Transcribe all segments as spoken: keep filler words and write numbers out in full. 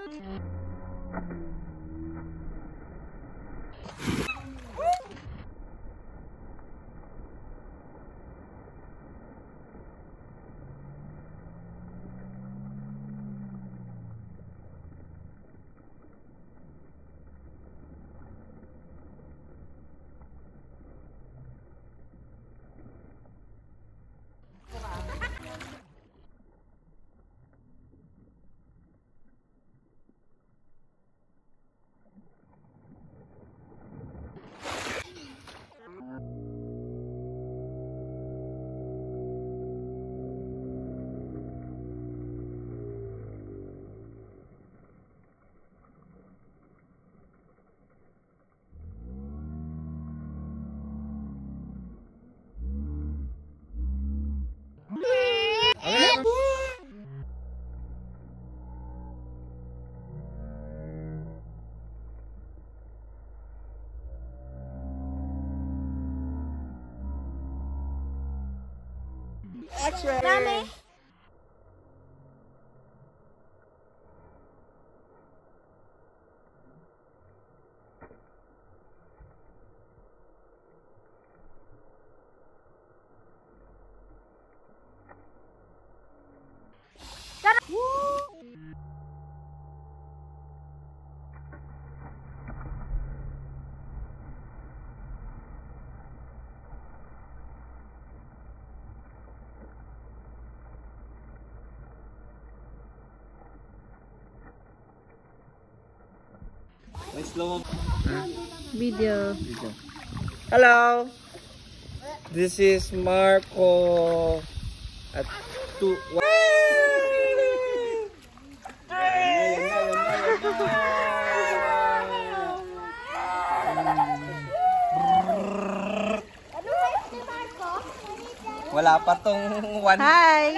Action! Nami! Nice slow. Video. Video. Hello. This is Marco at two. Wala pa tong one. Hi.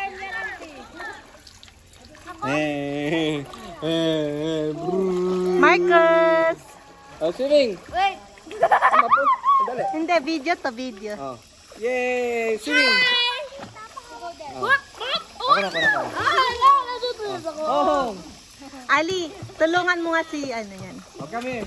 Hey, hey, Marcus. Oh, swimming. Wait. Dali. Hindi, video to video. Oh. Yay, swimming. Oh. Ako na, ako na, ako na. Ah, natutulog ako. Oh. Ali, tulungan mo nga si ano yan. Oh, kami.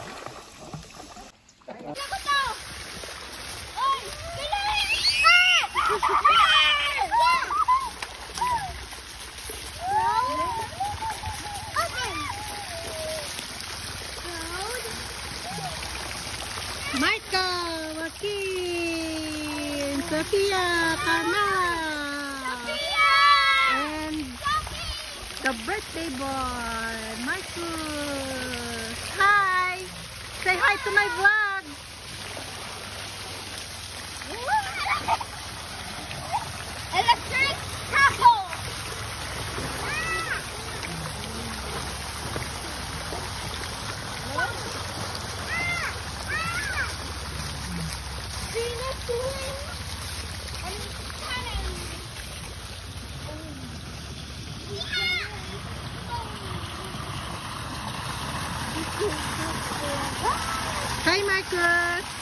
Michael, Joaquin, Sophia, Kana, and the birthday boy, Marcus. Hi! Say hi to my vlog! Electric tackle! Hi, Marcus!